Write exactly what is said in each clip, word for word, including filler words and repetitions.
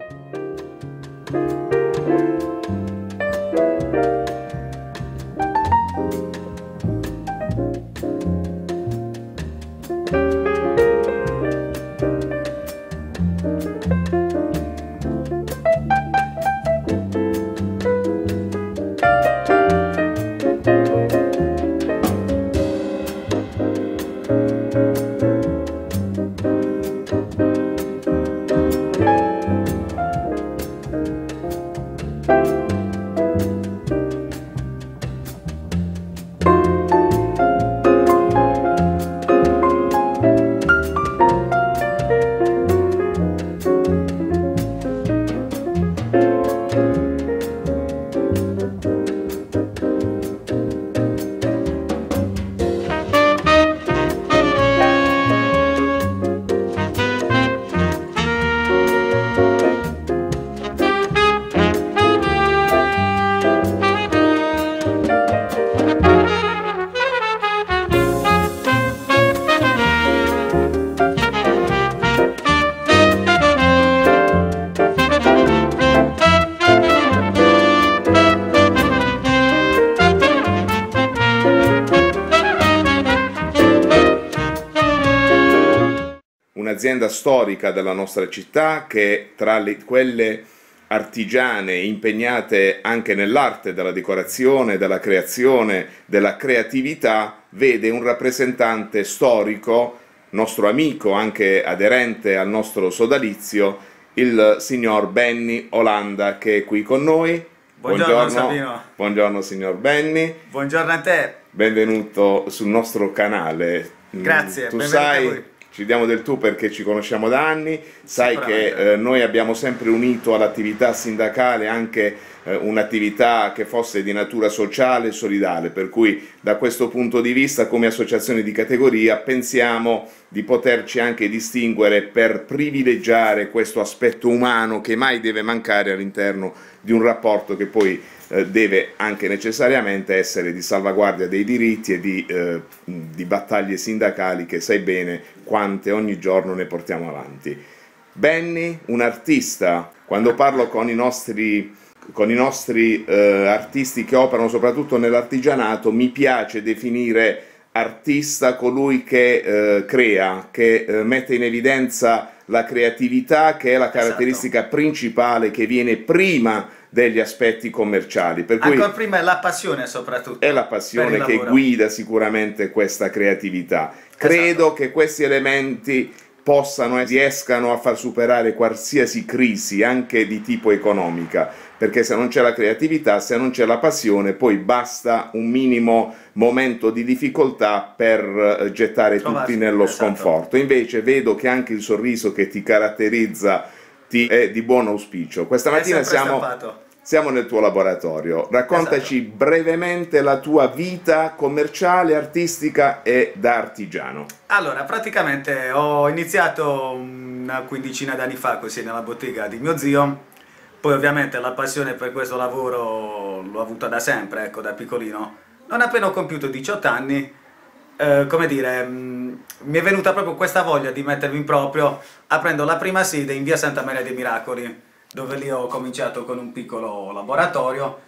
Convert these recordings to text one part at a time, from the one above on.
Un'azienda storica della nostra città che tra le, quelle artigiane impegnate anche nell'arte della decorazione, della creazione, della creatività, vede un rappresentante storico, nostro amico, anche aderente al nostro sodalizio, il signor Benny Olanda, che è qui con noi. Buongiorno, buongiorno Sabino. Buongiorno signor Benny. Buongiorno a te. Benvenuto sul nostro canale. Grazie, tu benvenuto sai, a voi. Ci diamo del tu perché ci conosciamo da anni, sai che eh, noi abbiamo sempre unito all'attività sindacale anche eh, un'attività che fosse di natura sociale e solidale, per cui da questo punto di vista come associazione di categoria pensiamo di poterci anche distinguere per privilegiare questo aspetto umano che mai deve mancare all'interno di un rapporto che poi eh, deve anche necessariamente essere di salvaguardia dei diritti e di, eh, di battaglie sindacali che sai bene quante ogni giorno ne portiamo avanti. Benny, un artista, quando parlo con i nostri, con i nostri eh, artisti che operano soprattutto nell'artigianato, mi piace definire artista colui che eh, crea, che eh, mette in evidenza la creatività, che è la caratteristica esatto. principale che viene prima degli aspetti commerciali. Per cui ancora prima è la passione soprattutto. È la passione che guida sicuramente questa creatività. Credo esatto. che questi elementi possano e riescano a far superare qualsiasi crisi, anche di tipo economica, perché se non c'è la creatività, se non c'è la passione, poi basta un minimo momento di difficoltà per gettare Trovarsi, tutti nello esatto. sconforto. Invece vedo che anche il sorriso che ti caratterizza ti è di buon auspicio. Questa mattina siamo, siamo nel tuo laboratorio. Raccontaci esatto. brevemente la tua vita commerciale, artistica e da artigiano. Allora, praticamente ho iniziato una quindicina d'anni fa così nella bottega di mio zio. Poi ovviamente la passione per questo lavoro l'ho avuta da sempre, ecco, da piccolino. Non appena ho compiuto diciotto anni, eh, come dire, mh, mi è venuta proprio questa voglia di mettermi in proprio aprendo la prima sede in via Santa Maria dei Miracoli, dove lì ho cominciato con un piccolo laboratorio.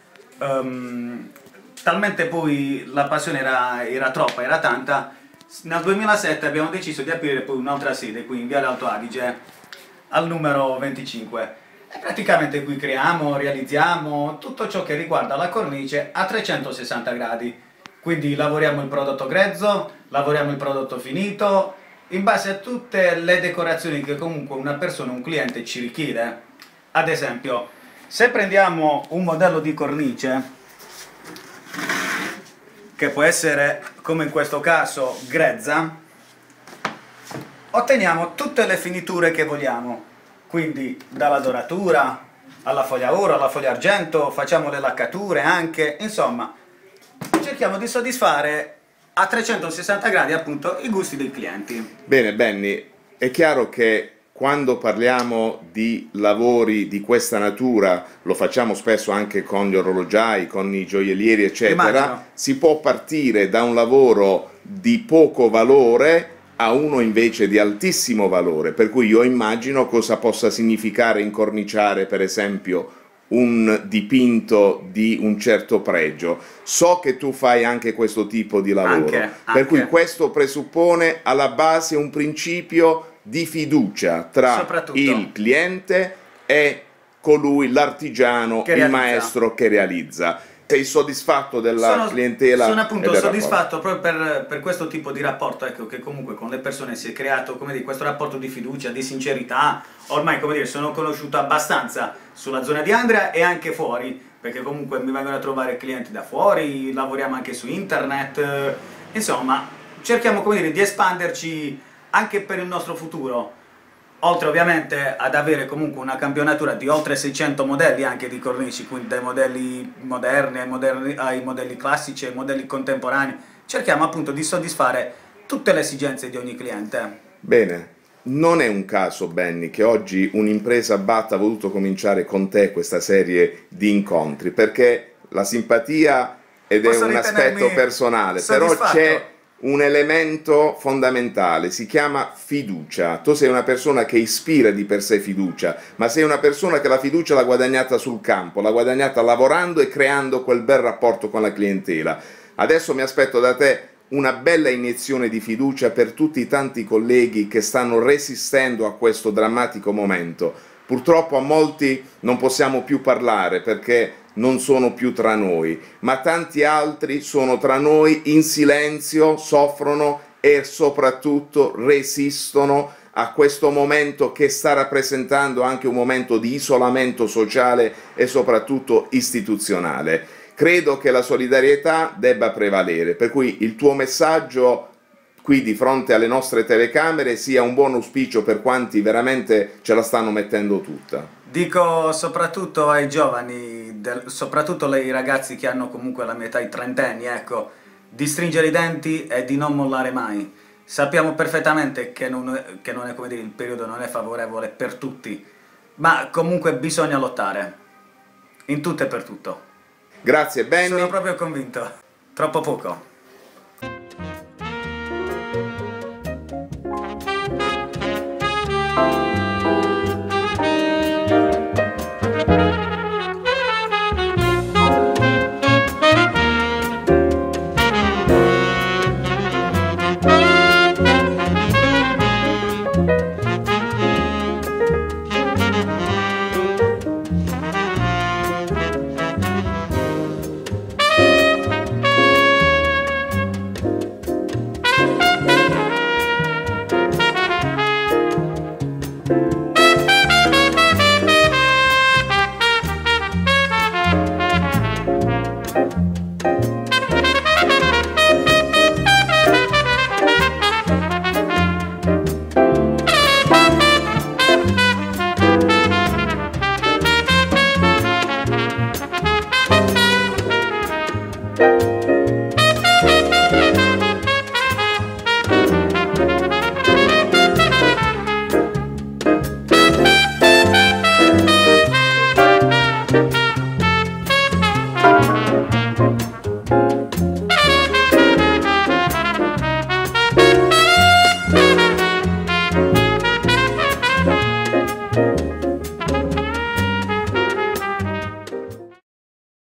Um, talmente poi la passione era, era troppa, era tanta, nel duemilasette abbiamo deciso di aprire poi un'altra sede qui in via Alto Adige, al numero venticinque. E praticamente qui creiamo, realizziamo tutto ciò che riguarda la cornice a trecentosessanta gradi. Quindi lavoriamo il prodotto grezzo, lavoriamo il prodotto finito, in base a tutte le decorazioni che comunque una persona, un cliente ci richiede. Ad esempio, se prendiamo un modello di cornice, che può essere, come in questo caso, grezza, otteniamo tutte le finiture che vogliamo. Quindi dalla doratura alla foglia oro, alla foglia argento, facciamo le laccature anche, insomma cerchiamo di soddisfare a trecentosessanta gradi appunto i gusti dei clienti. Bene Benny, è chiaro che quando parliamo di lavori di questa natura, lo facciamo spesso anche con gli orologiai, con i gioiellieri eccetera, Immagino. si può partire da un lavoro di poco valore a uno invece di altissimo valore, per cui io immagino cosa possa significare incorniciare per esempio un dipinto di un certo pregio. So che tu fai anche questo tipo di lavoro, Anche, per anche. cui questo presuppone alla base un principio di fiducia tra Soprattutto. il cliente e colui, l'artigiano, Che il realizza. maestro che realizza. Sei soddisfatto della sono, clientela? sono e appunto del soddisfatto proprio per, per questo tipo di rapporto, ecco, che comunque con le persone si è creato, come dire, questo rapporto di fiducia, di sincerità. Ormai, come dire, sono conosciuto abbastanza sulla zona di Andria e anche fuori, perché comunque mi vengono a trovare clienti da fuori, lavoriamo anche su internet, eh, insomma, cerchiamo, come dire, di espanderci anche per il nostro futuro. Oltre ovviamente ad avere comunque una campionatura di oltre seicento modelli anche di cornici, quindi dai modelli moderni ai, moderni, ai modelli classici, ai modelli contemporanei, cerchiamo appunto di soddisfare tutte le esigenze di ogni cliente. Bene, non è un caso, Benny, che oggi un'impresa Batta ha voluto cominciare con te questa serie di incontri, perché la simpatia ed Posso è un aspetto personale, però soddisfatto. c'è un elemento fondamentale, si chiama fiducia. Tu sei una persona che ispira di per sé fiducia, ma sei una persona che la fiducia l'ha guadagnata sul campo, l'ha guadagnata lavorando e creando quel bel rapporto con la clientela. Adesso mi aspetto da te una bella iniezione di fiducia per tutti i tanti colleghi che stanno resistendo a questo drammatico momento. Purtroppo a molti non possiamo più parlare perché non sono più tra noi, ma tanti altri sono tra noi in silenzio, soffrono e soprattutto resistono a questo momento che sta rappresentando anche un momento di isolamento sociale e soprattutto istituzionale. Credo che la solidarietà debba prevalere, per cui il tuo messaggio qui di fronte alle nostre telecamere sia un buon auspicio per quanti veramente ce la stanno mettendo tutta. Dico soprattutto ai giovani, del, soprattutto ai ragazzi che hanno comunque la mia età, i trentenni, ecco, di stringere i denti e di non mollare mai. Sappiamo perfettamente che non è, che non è, come dire, il periodo non è favorevole per tutti, ma comunque bisogna lottare, in tutto e per tutto. Grazie Benny. Sono proprio convinto, troppo poco.